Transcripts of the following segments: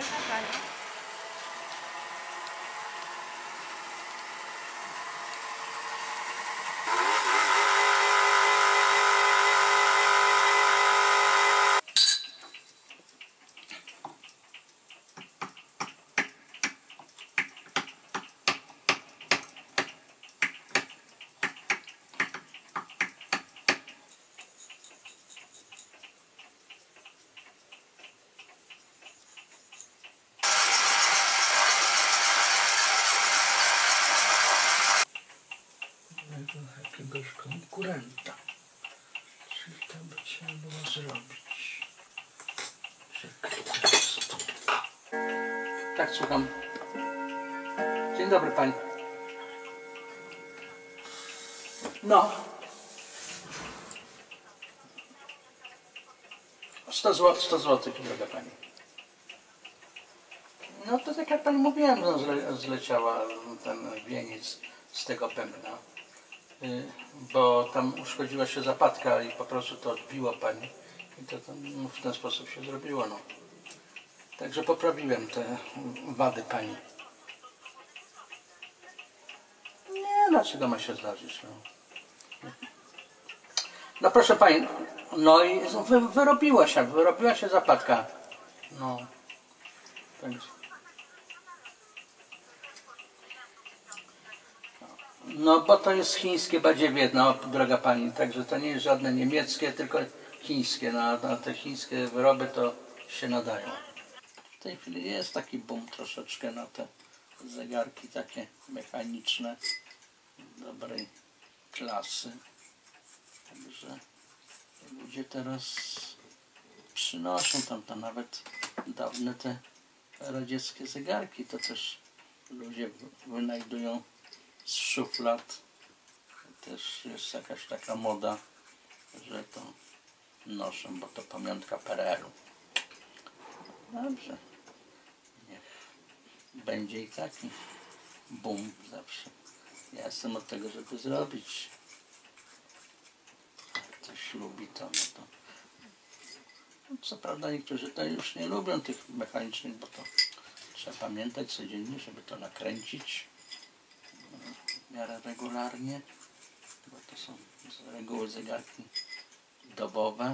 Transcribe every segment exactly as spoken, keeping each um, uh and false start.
Jakiegoś konkurenta. Czyli to by trzeba było zrobić. Tak, słucham. Dzień dobry pani. No. sto złotych, droga pani. No to tak jak pani mówiłem, no, zle, zleciała ten wieniec z tego pępna. Bo tam uszkodziła się zapadka i po prostu to odbiło pani i to, to no, w ten sposób się zrobiło. No. Także poprawiłem te wady pani. Nie, dlaczego ma się zdarzyć? No, no proszę pani, no i wy, wyrobiła się, wyrobiła się zapadka. No. Także. No bo to jest chińskie badziewie, no droga pani, także to nie jest żadne niemieckie, tylko chińskie. No, a te chińskie wyroby to się nadają. W tej chwili jest taki boom troszeczkę na te zegarki takie mechaniczne, dobrej klasy. Także ludzie teraz przynoszą tam, to nawet dawne te radzieckie zegarki, to też ludzie wynajdują z szuflad. Też jest jakaś taka moda, że to noszą, bo to pamiątka P R L u. Dobrze. Niech będzie i taki boom zawsze. Ja jestem od tego, żeby zrobić. Jak ktoś lubi to, no to... No, co prawda niektórzy to już nie lubią tych mechanicznych, bo to trzeba pamiętać codziennie, żeby to nakręcić w miarę regularnie, bo to są z reguły zegarki dobowe.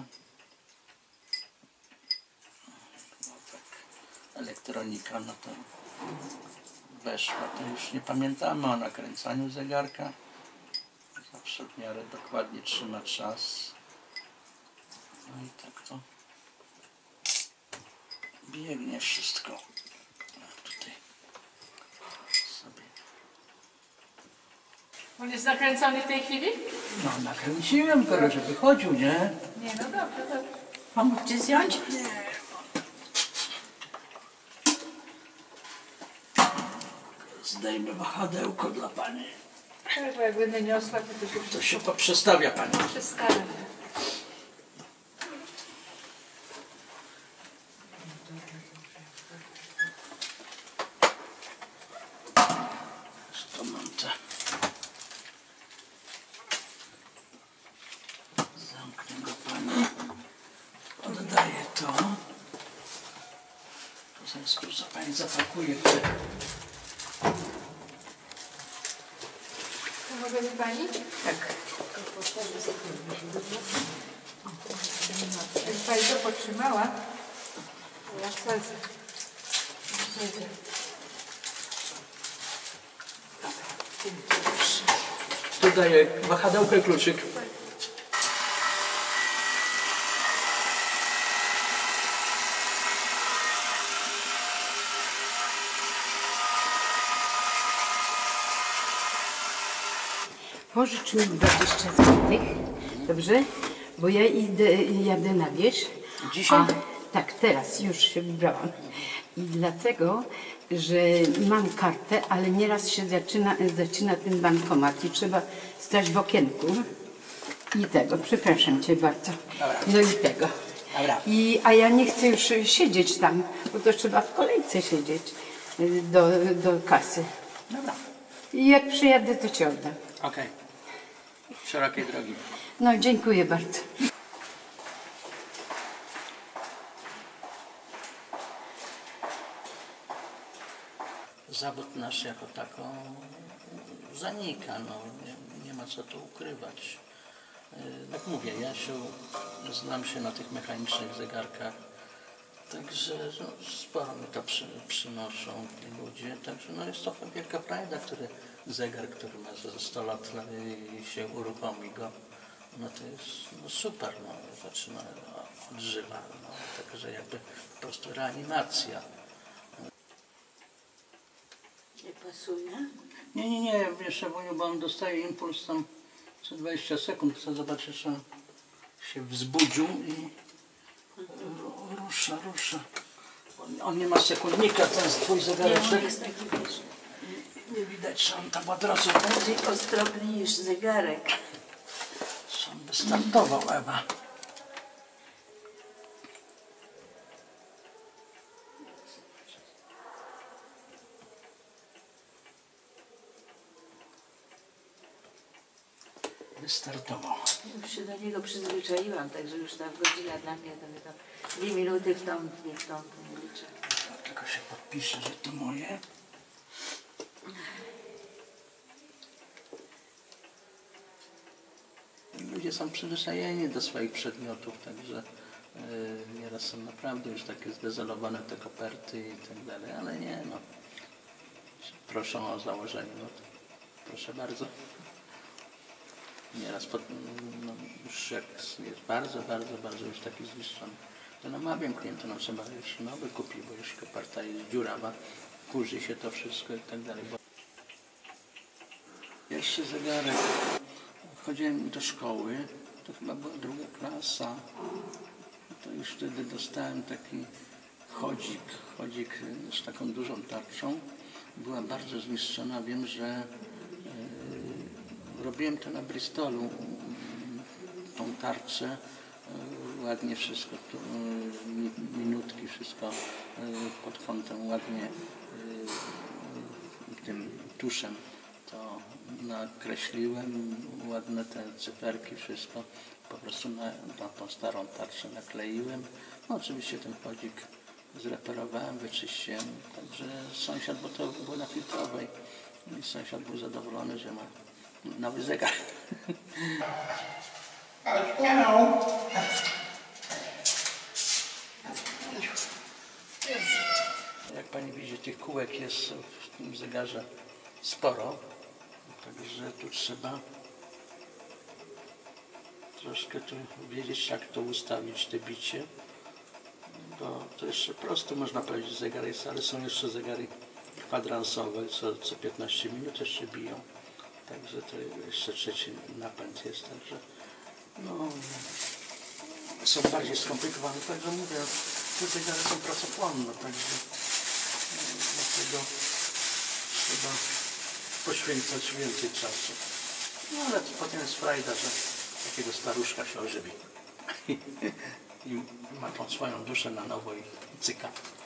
No tak, elektronika, no to weszła, to już nie pamiętamy o nakręcaniu zegarka. Zawsze w miarę dokładnie trzyma czas. No i tak to biegnie wszystko. A tutaj sobie. On jest nakręcony w tej chwili? No nakręciłem go, żeby chodził, nie? Nie, no dobrze, dobrze. Pomóż ci zdjąć? Nie. Zdejmę wahadełko dla pani. Tak, bo jak będę niosła, to to się To się poprzestawia pani. przestawię. To mam te. Zamknę go pani. Oddaję to. W związku z tym pani zapakuje te. Pomoże mi pani? Tak. Jak pani to potrzymała, to ja wsadzę. Tu daję wahadełko i kluczyk. Pożycz mi dwadzieścia złotych, dobrze? Bo ja idę, jadę na wieś. Dzisiaj? A, tak, teraz już się wybrałam. I dlatego, że mam kartę, ale nieraz się zaczyna, zaczyna ten bankomat i trzeba stać w okienku. I tego, przepraszam cię bardzo. Dobra. No i tego. Dobra. I, a ja nie chcę już siedzieć tam, bo to trzeba w kolejce siedzieć do, do kasy. Dobra. I jak przyjadę, to ci oddam. Okej. Okay. Szerokiej drogi. No, dziękuję bardzo. zawód nasz jako tako zanika, no, nie, nie ma co tu ukrywać. Jak mówię, ja się znam się na tych mechanicznych zegarkach, także no, sporo mi to przy, przynoszą ludzie, także no, jest to wielka frajda, który zegar, który ma za sto lat i się uruchomi go, no to jest no, super, no, zaczyna, no, odżywa, no, także jakby po prostu reanimacja. Nie pasuje? Nie, nie, nie, wiesz, bo on dostaje impuls tam co dwadzieścia sekund, chcę zobaczyć, że się wzbudził i rusza, rusza. On, on nie ma sekundnika, ten twój Nie, zegareczek. on jest taki, wiesz, Nie widać, że on tam od razu bardziej ostropny niż zegarek. że on wystartował, Ewa. Wystartował. Już się do niego przyzwyczaiłam, także już ta godzina dla mnie to, to dwie minuty w tą, dwie w tą, to nie liczę. Tylko się podpiszę, że to moje. Ludzie są przyzwyczajeni do swoich przedmiotów, także yy, nieraz są naprawdę już takie zdezolowane te koperty i tak dalej, ale nie, no. Proszą o założenie, no to proszę bardzo. Nieraz pod, no, już jak jest bardzo, bardzo, bardzo już taki zniszczony, to namawiam klienta, no trzeba już nowy kupić, bo już koperta jest dziurawa, kurzy się to wszystko i tak dalej. Bo... Pierwszy zegarek, chodziłem do szkoły, to chyba była druga klasa, to już wtedy dostałem taki chodzik, chodzik z taką dużą tarczą, była bardzo zniszczona, wiem, że robiłem to na Bristolu, tą tarczę, ładnie wszystko, tu, minutki, wszystko pod kątem ładnie tym tuszem to nakreśliłem, ładne te cyferki, wszystko po prostu na, na tą starą tarczę nakleiłem. No, oczywiście ten chodzik zreperowałem, wyczyściłem, także sąsiad, bo to było na filtrowej, i sąsiad był zadowolony, że ma nowy zegar. Jak pani widzi, tych kółek jest w tym zegarze sporo, także tu trzeba troszkę tu wiedzieć, jak to ustawić, te bicie, bo to jeszcze prosto można powiedzieć zegar jest, ale są jeszcze zegary kwadransowe, co, co piętnaście minut jeszcze biją. Także to jeszcze trzeci napęd jest, także no, są bardziej skomplikowane, także mówię, te zegary są pracochłonne, także dlatego trzeba poświęcać więcej czasu. No ale potem jest frajda, że takiego staruszka się ożywi i ma tą swoją duszę na nowo i cyka.